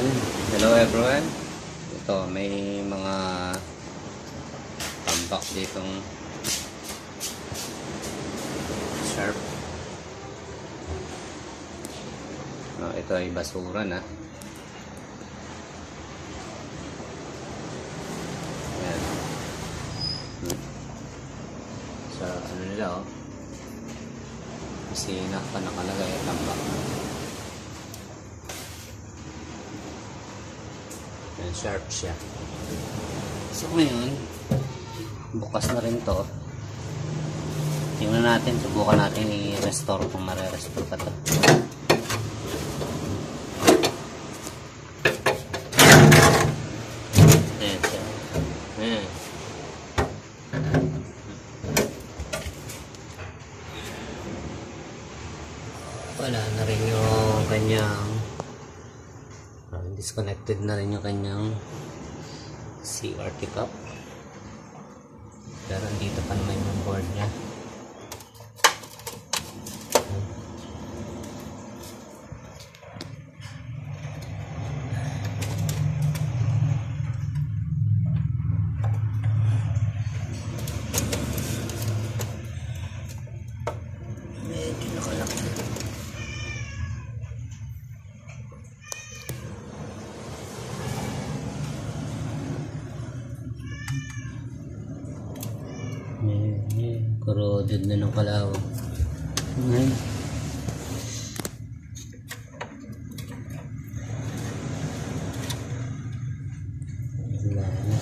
Ayan, hello everyone. Ito, may mga tambak ditong sharp. Ito ay basura na. Ayan. Sa ano nila kusina pa nakalagay ang tambak. Ayan, sharp siya. So ngayon, bukas na rin to. Tingnan natin, subukan natin i-restore kung mare-restore pa to. Ayan siya. Ayan. Wala na rin yung kanyang disconnected na rin yung kanyang CRT cup. Pero andito pa naman yung board niya. Medyo nakalak na. Corroded na ng kalawang. Ngayon. Wala na.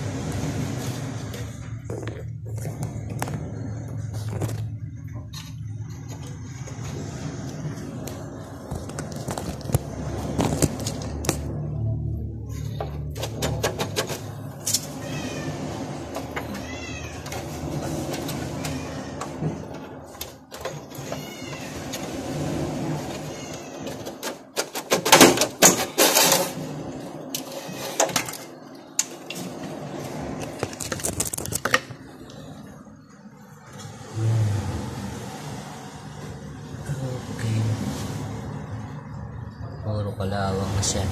Puro kalawang na siya.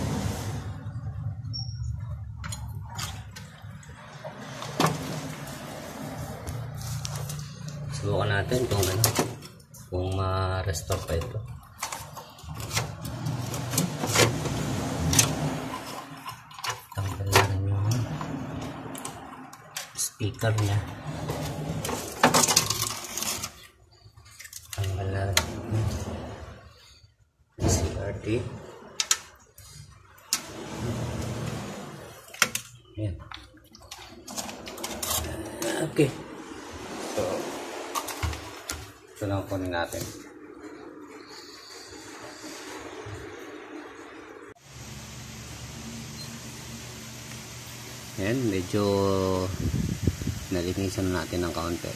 Subukan natin kung ma-restore pa ito. Tanggal na rin yung speaker niya. Tanggal na rin CRT. Ayan. Okay. So, ito lang kunin natin. Ayan, medyo nalinisan natin ng kaunti.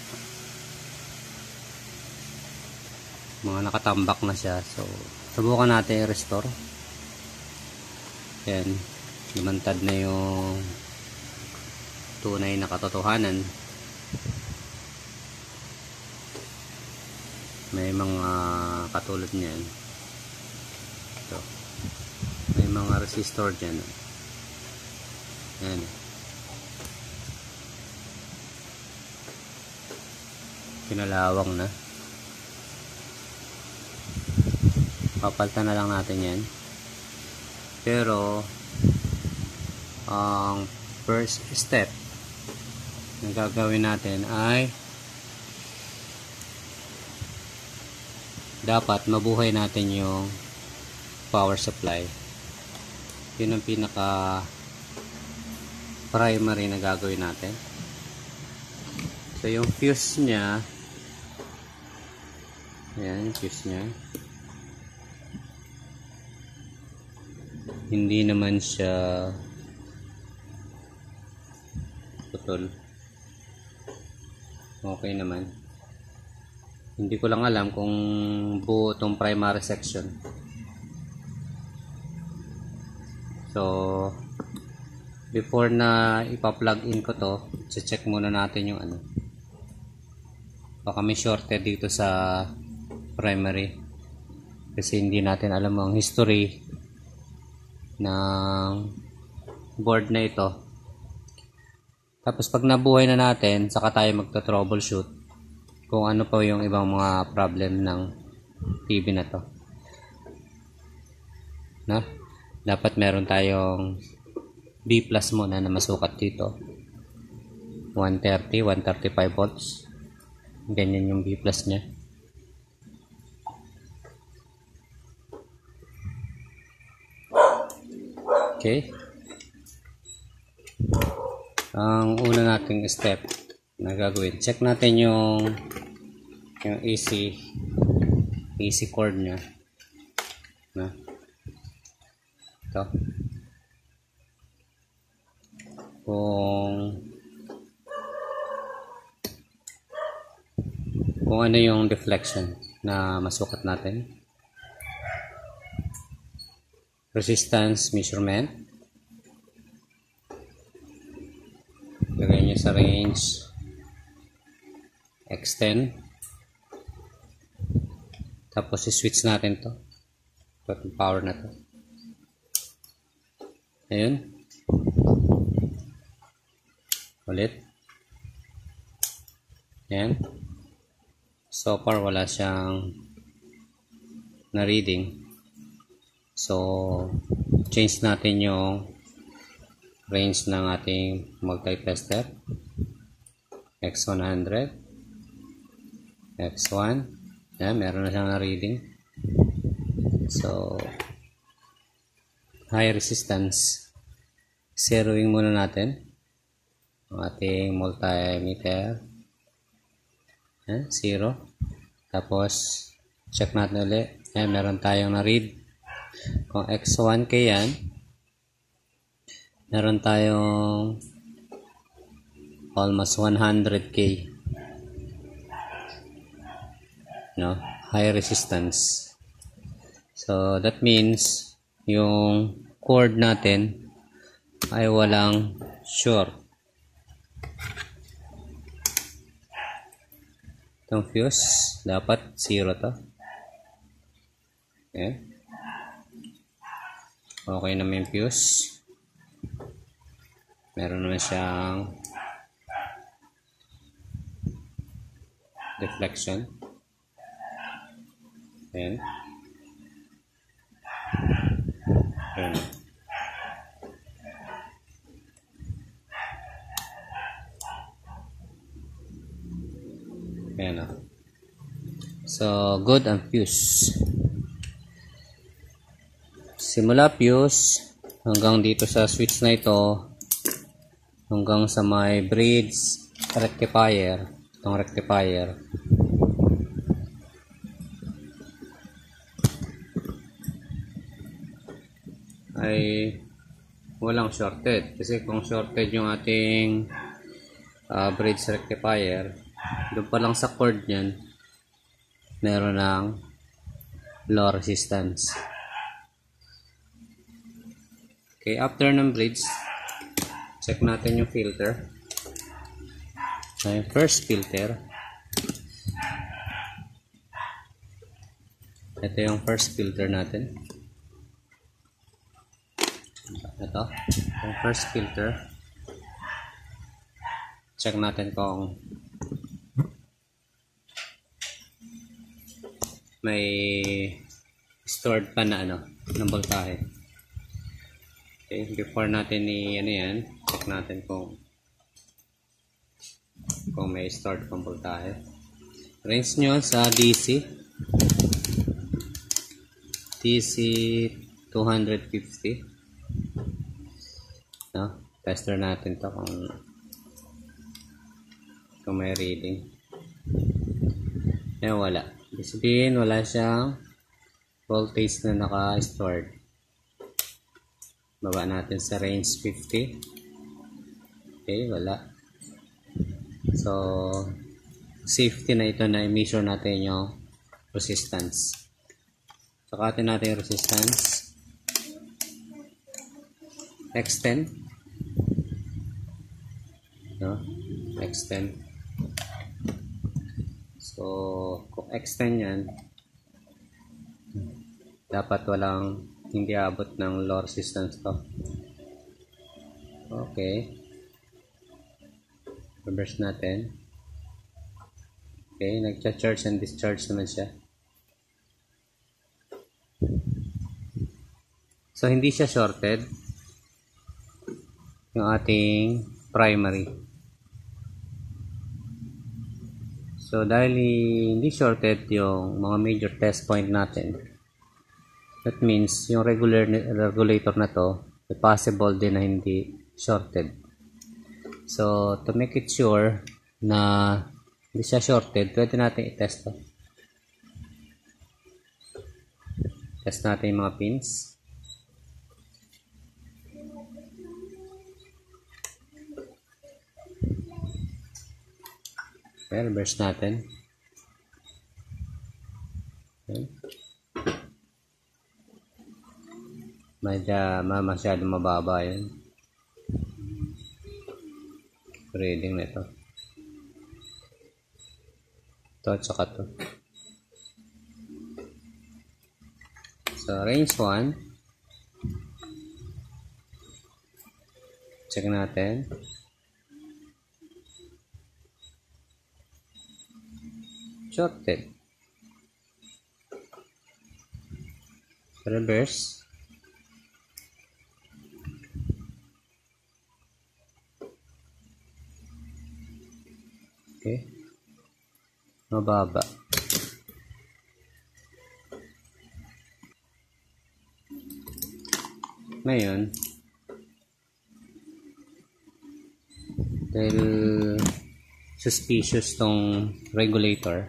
Mga nakatambak na siya. So, subukan natin i-restore. Ayan. Lumantad na yung tunay na katotohanan. May mga katulad niyan. Ito. May mga resistor dyan. Ayan. Kinalawang na. Papalitan na lang natin yan. Pero ang first step na gagawin natin ay dapat mabuhay natin yung power supply. Yun ang pinaka primary na gagawin natin. So yung fuse nya, ayan yung fuse nya, hindi naman siya putol. Okay naman. Hindi ko lang alam kung buo itong primary section. So before na ipa-plug in ko to, check muna natin yung baka may shorted dito sa primary kasi hindi natin alam ang history ng board na ito. Tapos pag nabuhay na natin, saka tayo magta-troubleshoot kung ano pa yung ibang mga problem ng TV na to. No? Dapat meron tayong B+ muna na masukat dito. 130, 135 volts. Ganyan yung B+ niya. Okay. Ang una nating step na gagawin, check natin yung AC cord niya. Na. Ito. Kung ano yung deflection na masukat natin. Resistance measurement. Lagay nyo sa range. Extend. Tapos i-switch natin to. Itong power na to. Ayun. Ulit. Ayan. So far wala siyang na-reading. So change natin yung range ng ating multi-tester. X100. X1. Ayan, meron na siyang na-reading. So high resistance. Zeroing muna natin ang ating multimeter. 0. Tapos check natin ulit. Ayan, meron tayong na-read. Kung X1K yan, meron tayong almost 100K. No? High resistance. So that means yung cord natin ay walang short. Itong fuse dapat 0 to. Okay. Okay naman yung fuse. Meron naman siyang deflection. Ayan. Ayan. Ayan na. So, good ang fuse. Simula fuse hanggang dito sa switch na ito, hanggang sa may bridge rectifier, itong rectifier. Ay walang shorted. Kasi kung shorted yung ating bridge rectifier, doon pa lang sa cord niyan, meron ng low resistance. Okay, after ng bridge, check natin yung filter. So, yung first filter. Ito yung first filter natin. Ito, yung first filter. Check natin kung may stored pa na ng voltahe. Okay, before natin yan, check natin kung may stored pang voltahe. Range nyo sa DC 250. No? Tester natin to kung may reading. Ayan, wala. Ibig sabihin, wala siyang voltage na naka-stored. Baba natin sa range 50. Okay, wala. So, safety na ito na i-measure natin yung resistance. Sakatin natin yung resistance. Extend. No? Extend. So, kung extend yan, dapat walang hindi abot ng low resistance to. Okay, reverse natin. Okay, nagcha-charge and discharge naman siya. So hindi siya shorted yung ating primary. So dahil hindi shorted yung mga major test point natin, that means yung regulator na to, possible din na hindi shorted. So to make it sure na hindi siya shorted, pwede natin i-test to. Test natin yung mga pins. Okay, reverse natin. Okay. Masyadong mababa yun. Reading na ito. Ito at saka ito. So, range 1. Check natin. Shorted. Reverse. Okay. Mababa. Ngayon, dahil suspicious tong regulator,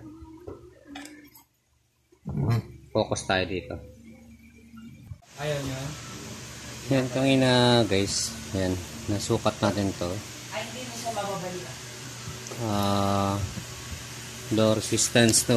focus tayo dito. Ayaw niya? Yan, kanina guys, yan, nasukat natin to. Ay, hindi mo siya mababalikan. Low resistance to.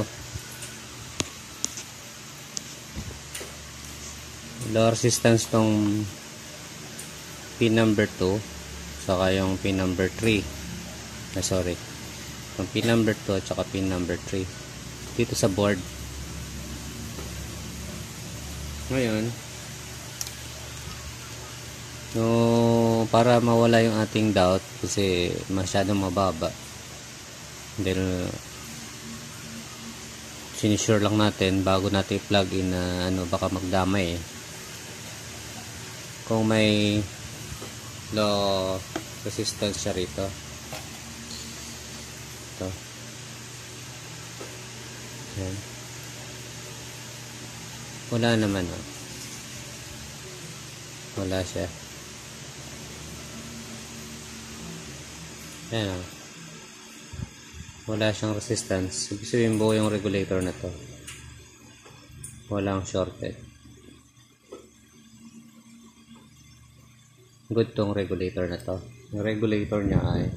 Low resistance tong pin number 2 saka yung pin number 3. Sorry. Yung pin number 2 at saka pin number 3 dito sa board. Ngayon, no, para mawala yung ating doubt kasi masyadong mababa, dahil sinisure lang natin bago natin i-plug in na baka magdamay kung may low resistance siya rito. Ito. Yan. Wala naman, oh. Wala siya. Ayan, oh. Wala siyang resistance. Ibig sabihin buo yung regulator na to. Walang shorted. Good tong regulator na to. Yung regulator niya ay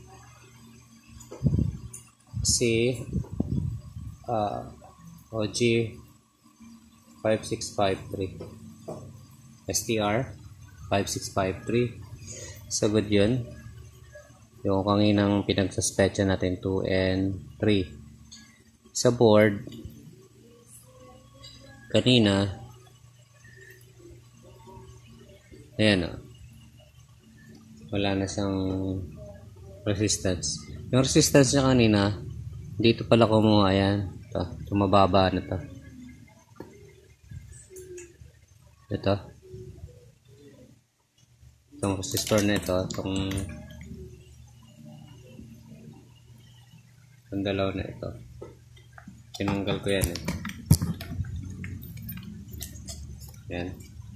OG 5653 STR 5653. So good yun. Yung kanginang pinagsuspecha natin 2 and 3 sa board kanina. Ayan, oh. Wala na siyang resistance. Yung resistance niya kanina dito pala kumuha. Ayan, ito mababa na to. Ito. Itong resistor na ito. Itong dalaw na ito. Tinanggal ko yan, eh. Yan.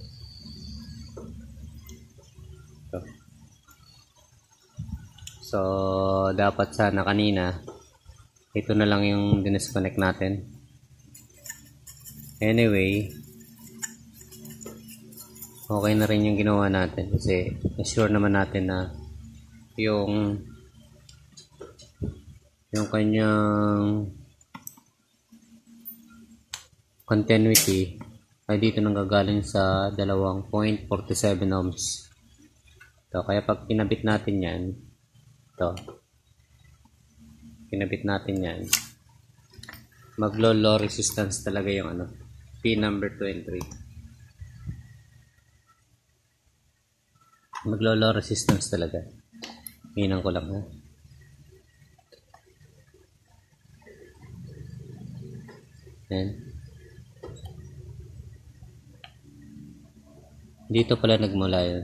Ito. So, dapat sana kanina ito na lang yung dinisconnect natin. Anyway, okay na rin yung ginawa natin kasi assure naman natin na yung kanyang continuity ay dito nang gagaling sa 2.47 ohms. Ito, kaya pag pinabit natin yan, mag low resistance talaga yung pin number 2 and 3. Maglo-low resistance talaga. Hinang ko lang ha. Ayan. Dito pala nagmula yun.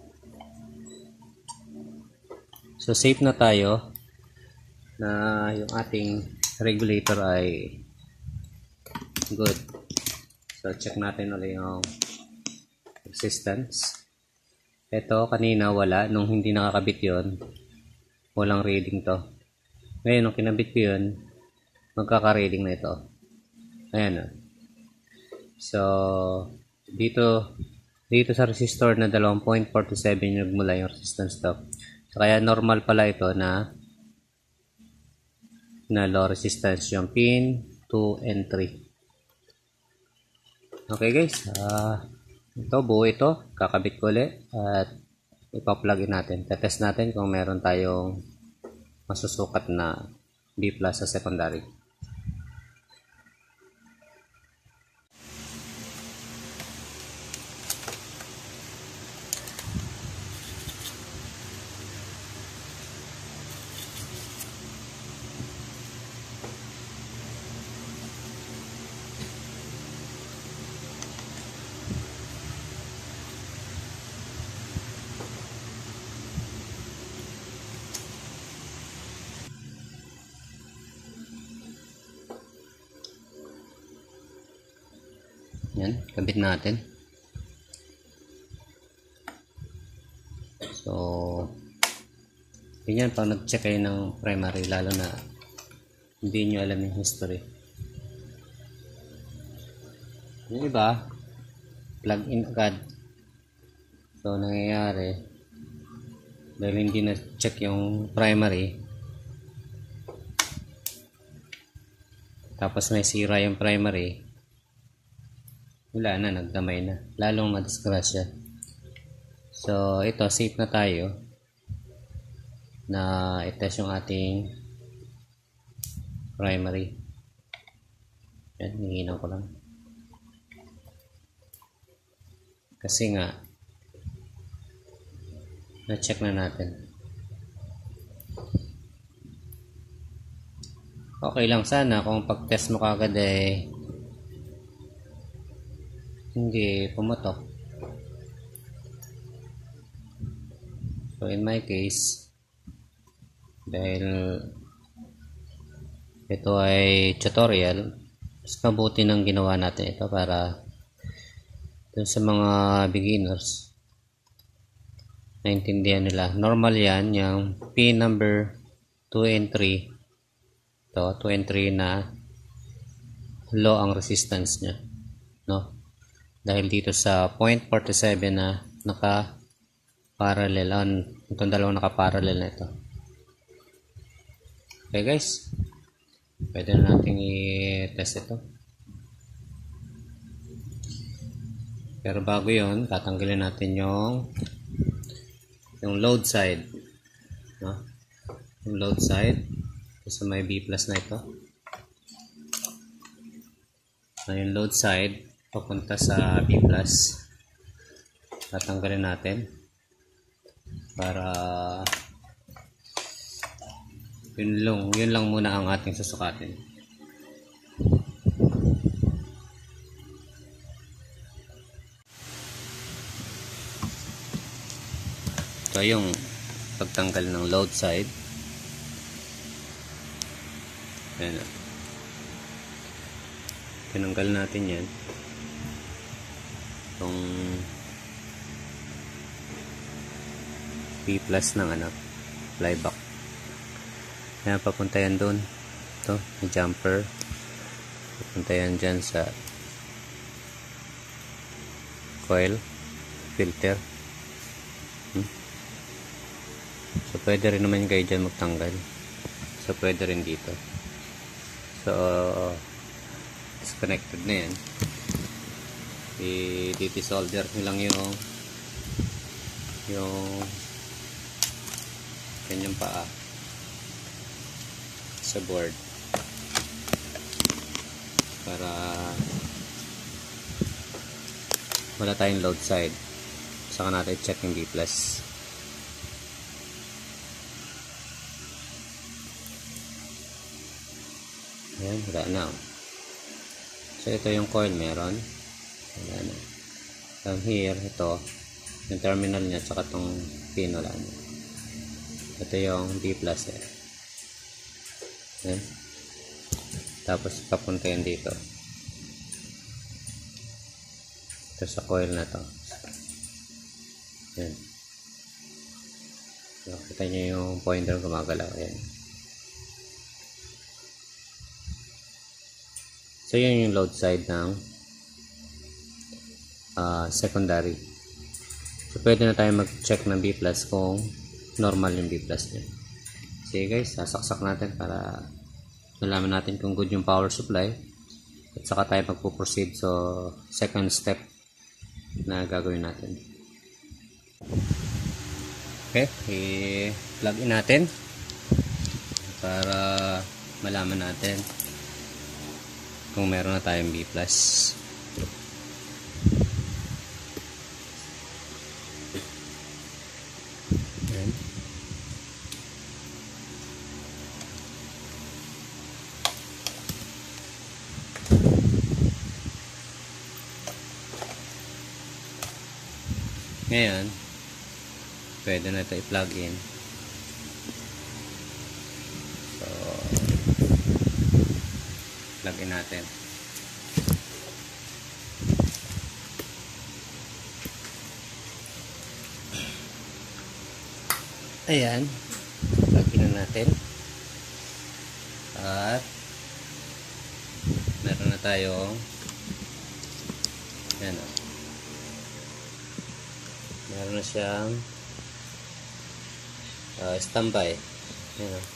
So safe na tayo na yung ating regulator ay good. So check natin ulit yung resistance. Ito kanina wala, nung hindi nakakabit yun, walang reading to. Ngayon nung kinabit ko yun, magkaka-reading na ito. Ayan o. So dito sa resistor na 2.47 nagmula yung resistance to. So kaya normal pala ito na low resistance yung pin 2 and 3. Okay guys, ito buo ito, kakabit ko ulit at ipa-plug in natin. Tetest natin kung meron tayong masusukat na B+ sa secondary. Yan, kabit natin. So, ganyan pag nag-check kayo ng primary, lalo na hindi nyo alam yung history. Yung iba, plug in agad. So, nangyayari, dahil hindi na-check yung primary, tapos may sira yung primary, wala na, nagdamay na, lalong madisgrasya. So ito, safe na tayo na i-test yung ating primary. Yan, hihinaw ko lang kasi nga na-check na natin. Okay lang sana kung pag-test mo kagad hindi pumutok. So in my case, dahil ito ay tutorial, mas mabuti nang ginawa natin ito para dun sa mga beginners naintindihan nila. Normal yan, yung pin number 2 and 3, ito 2 and 3 na low ang resistance nya, no? Dahil dito sa 0.47 na naka-parallel, itong dalawang naka-parallel na ito. Okay guys, pwede na natin i-test ito. Pero bago yon, tatanggalin natin yung load side, no? Yung load side sa may B+ na ito. So yung load side papunta sa B+, tatanggalin natin para yun lang muna ang ating susukatin. So yung pagtanggal ng load side, ayan, tinanggal natin yan, itong B+ ng flyback. Ayan, papunta yan doon. Ito, may jumper. Papunta yan dyan sa coil filter. So pwede rin naman kayo dyan magtanggal. So pwede rin dito. So disconnected na yan. I-desolder nyo lang yung kanyang paa sa board para wala tayong load side. saka natin check yung B+. Ayan, wala na. So ito yung coil meron. Wala na. Down here, ito yung terminal niya tsaka itong pin, wala na. Ito yung B+. Ayan. Tapos papunta yun dito. Ito sa coil na to. Ayan. Kita nyo yung pointer gumagalaw. Ayan. So yun yung load side ng secondary. So pwede na tayo mag-check ng B+ kung normal yung B+ niya. Sige guys, sasaksak natin para nalaman natin kung good yung power supply. At saka tayo magpo-proceed sa second step na gagawin natin. Okay, i-plug in natin para malaman natin kung meron na tayong B+. Ayan. Ngayon, pwede na ito i-plug in. So, plug in natin. Ayan, plug in na natin. At meron na tayong ayan o. Meron na siyang standby. Ayan o.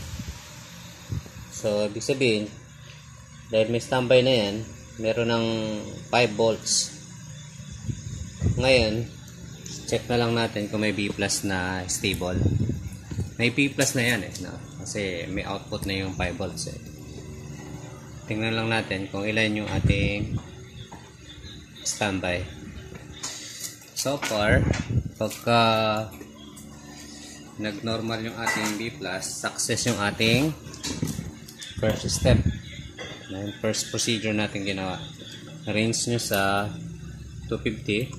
So, ibig sabihin, dahil may standby na yan, meron ng 5 volts. Ngayon, check na lang natin kung may B+ na stable. May B+ na yan no? Kasi may output na yung 5 volts Tingnan lang natin kung ilan yung ating standby. So far, pagka nag-normal yung ating B+, success yung ating first step. Yung first procedure natin ginawa. Range nyo sa 250.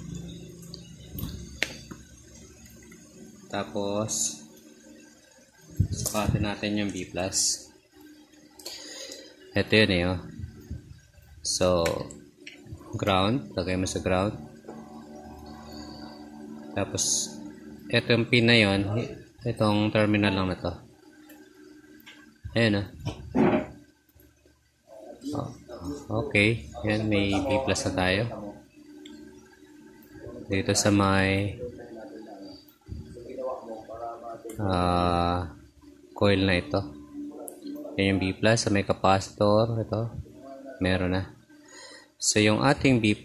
Tapos sukatin natin yung B+. Ito yun oh. So ground, lagay mo sa ground. Tapos ito yung pin na yun, itong terminal lang na to. Ayan okay, yan, may B+ na tayo dito sa may coil na ito. Yan yung B+, sa may capacitor ito, meron na. So yung ating B+,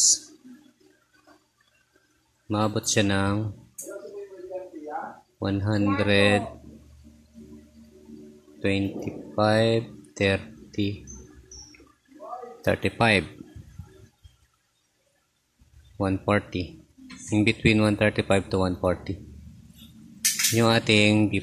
maabot siya ng 125, 30, 35, 140, in between 135 to 140 yung ating B+.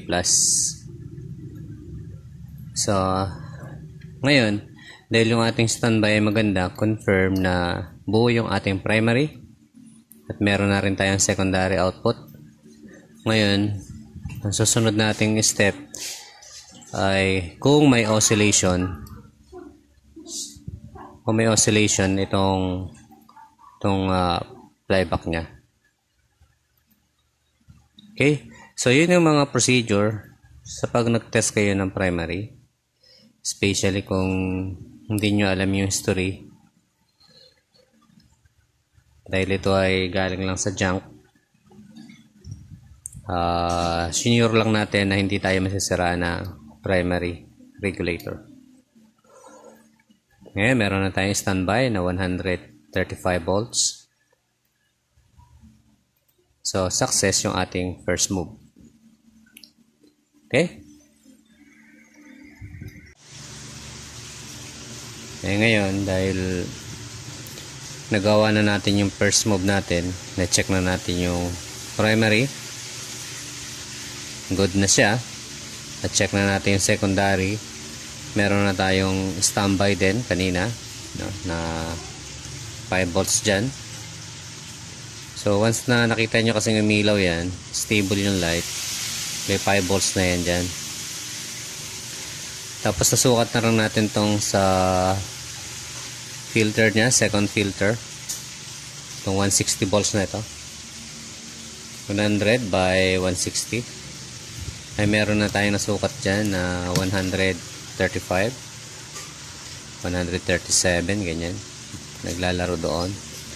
So ngayon, dahil yung ating standby ay maganda, confirm na buo yung ating primary at meron na rin tayong secondary output. Ngayon, ang susunod nating step ay kung may oscillation itong flyback nya. Okay, so yun yung mga procedure sa pag nag-test kayo ng primary, especially kung hindi nyo alam yung history, dahil ito ay galing lang sa junk. Senior lang natin na hindi tayo masisira na primary regulator. Ngayon, meron na tayong standby na 135 volts. So, success yung ating first move. Okay? Ngayon, dahil nagawa na natin yung first move natin. Na-check na natin yung primary. Good na siya. Na-check na natin yung secondary. Meron na tayong standby din kanina, no, na 5 volts dyan. So once na nakita nyo kasing umilaw yan, stable yung light, may 5 volts na yan dyan. Tapos nasukat na rin natin tong sa filter nya, second filter, itong 160 volts na ito, 100 by 160. Ay meron na tayong nasukat dyan na 135, 137, ganyan, naglalaro doon.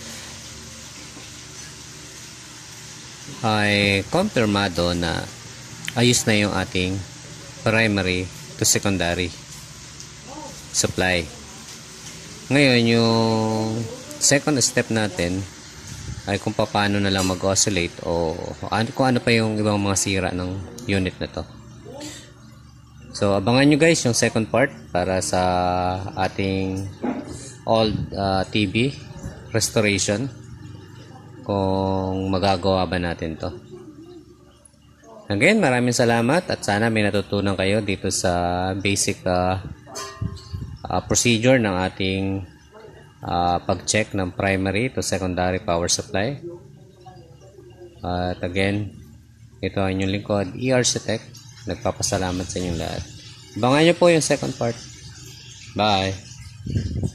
Ay kumpirmado na ayos na yung ating primary to secondary supply. Ngayon yung second step natin ay kung paano na lang mag-oscillate o kung ano pa yung ibang mga sira ng unit na to. So abangan nyo guys yung second part para sa ating old TV restoration, kung magagawa ba natin to. Again, maraming salamat at sana may natutunan kayo dito sa basic procedure ng ating pag-check ng primary to secondary power supply. At again, ito ang inyong lingkod, ERC Tech. Nagpapasalamat sa inyong lahat. Abangan nyo po yung second part. Bye!